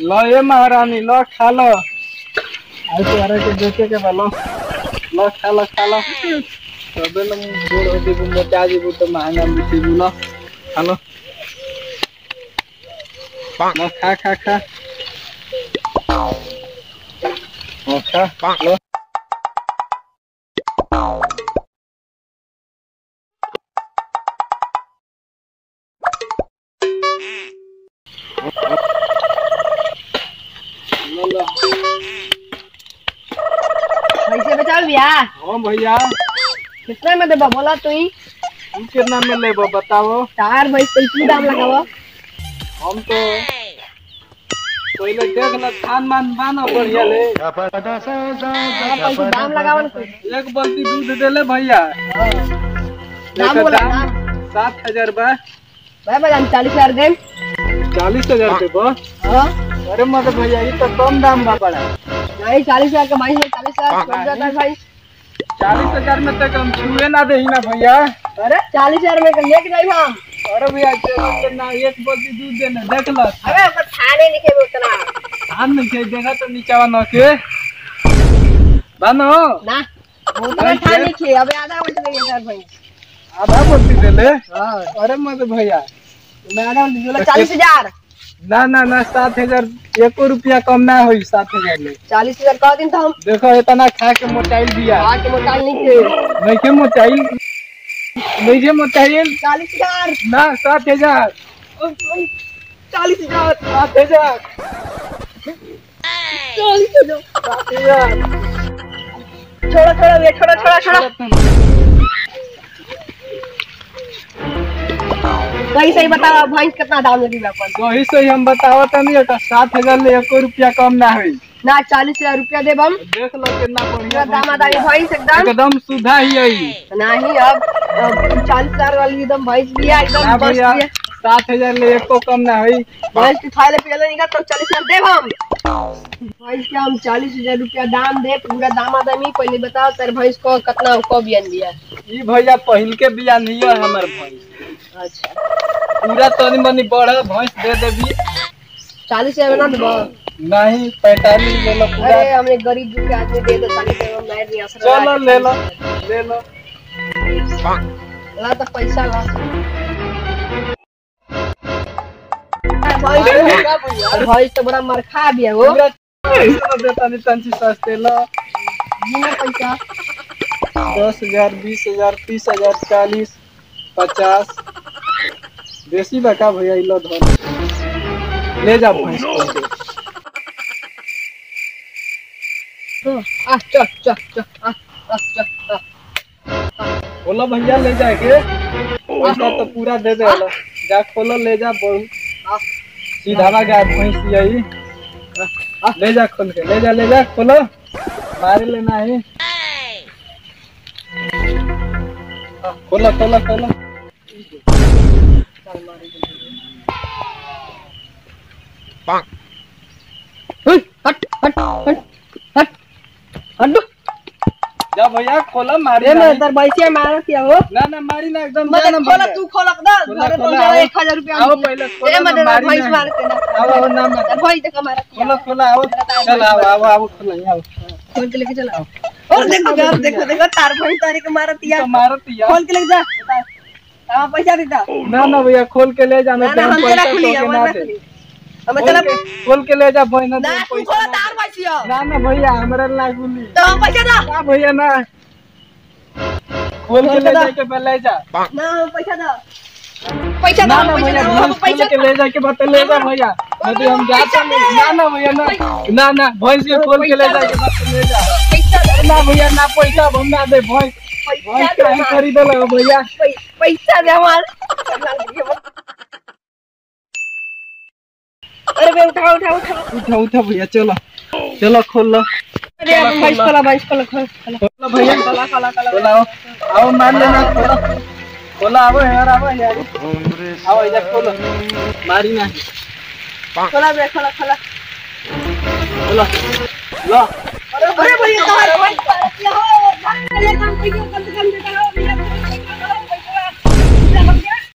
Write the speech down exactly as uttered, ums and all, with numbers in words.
लो ये महारानी लो खा लो ऐसे अरे के देखे के बोलो लो खा लो खा लो तबे लो बूढ़ हो जी मोटा जी तो महंगा मिट्टी लो खा लो लो खा खा खा लो खा लो पैसे बचाओ भैया। हाँ भैया कितना में देबो बोला तू ही तुम कितना में लेबो बताओ चार भाई कैसे दाम लगावो हम तो पहले देख ल खान मान बाना बढ़िया ले पैसे दाम लगावो ना एक बाल्टी दूध दे ले भैया दाम बोला दाम सात हजार बा भाई भाई हम चालीस हजार दें चालीस हजार देबो हाँ अरे मत भैया ये तो कम दाम बा पड़ा नहीं चालीस हजार का भाई चालीस हजार छोड़ जाता है भाई चालीस हजार में तक हम छुए ना दे ना भैया अरे चालीस हजार में लेके जाइए हम अरे भैया ना एक बाल्टी दूध देना देख लो अरे ऊपर थाने नहीं खेल उतना धान नहीं खेल देखा तो नीचा न के बानो ना उतना थाने नहीं खेल अबे आधा बच गई सर भाई आधा बाल्टी दे ले हां अरे मत भैया मैं आधा बोला चालीस हजार ना ना ना सात हजार एको रुपया कम ना हुई सात हजार में चालीस हजार कह दिन था हम देखो इतना खा के मोटाइल दिया खा के मोटाइल नहीं थे नहीं के मोटाइल नहीं के मोटाइल चालीस हजार ना सात हजार चालीस हजार सात हजार चालीस हजार सात हजार छोड़ा छोड़ा ये छोड़ा छोड़ा छोड़ा सही सही बताओ भैंस कितना दाम लगी अपन वही से हम बताओ तनी का सात हजार ले एको रुपया कम ना हुई ना चालीस हजार रुपया देब हम देख लो कितना बढ़िया दाम दाम भैंस एकदम एकदम सुधा ही है नहीं अब चालीस हजार वाली एकदम भैंस भी है एकदम भैया सात हजार ले एको कम ना हुई भैंस के खाए पिए नहीं तो चालीस हजार देब हम भैंस के हम चालीस हजार रुपया दाम दे पूरा दाम आदमी पहले बताओ तेरे भैंस को कितना को बियान दिया ई भैया पहिल के बिया नहीं है हमर भैंस अच्छा पूरा तनी मनी बड़ा भैंस दे देबी चालीस हजार ना देबो नहीं पैंतालीस ले लो पूरा अरे हमने गरीब दुखी आदमी दे दो चालीस हजार में नहीं असर चलो ले लो ले लो ला तो पैसा ला भैंस तो बड़ा मरखा भी है वो देता नहीं तंची सस्ते लो बिना पैसा दस हजार बीस हजार तीस हजार चालीस पचास देसी बका भैया लो धर ले जा भैंस को आ चल चल चल आ चल बोलो भैया ले जाके पैसा तो पूरा दे दे लो जा खोलो ले जा बहुत सीधा लगा भैंस यही ले जा खोल के ले जा ले जा खोलो मारे लेना है खोलो खोलो खोलो हट हट हट हट हट जा भैया खोला मारी ना इधर भैंसिया मार दिया हो ना ना मारी ना एकदम मत खोला तू खोला दे घरे पहुंचा एक हजार रुपया आओ पहले खोला मत मारी भैंस मार के ना आओ आओ ना मत भैंस देख मार खोला खोला आओ चल आओ आओ आओ खोला आओ खोल के लेके चल आओ और देखो यार देखो देखो तार भैंस तारे के मारत दिया तो मारत दिया खोल के लेके जा हां पैसा देता ना ना भैया खोल के ले जाना ना हम तेरा खुली हम ना खुली हम चला खोल के ले जा भैया ना तू खोला तार भैंसिया ना ना भैया हमरा ना खुली तो हम पैसा दा ना भैया ना खोल के ले जाके पहले जा ना हम पैसा दा पैसा दा ना पैसा भैया हम पैसा के ले जाके बता ले जा भैया नहीं हम जाते नहीं ना ना भैया ना ना ना भैंस के खोल के ले जाके बता ले जा पैसा ना भैया ना पैसा भंगा दे भैंस भैंस काहे खरीद लो भैया पैसा दे हमार अरे बे उठा उठा उठा उठा उठा भैया चलो चलो खोल लो अरे भैंस खोला भैंस खोला खोलो भैया खोला खोला खोला आओ आओ मार लेना खोलो खोला आओ यार आओ यार आओ इधर खोलो मारी ना खोला बे खोला खोला खोलो लो अरे भैया तार भैंस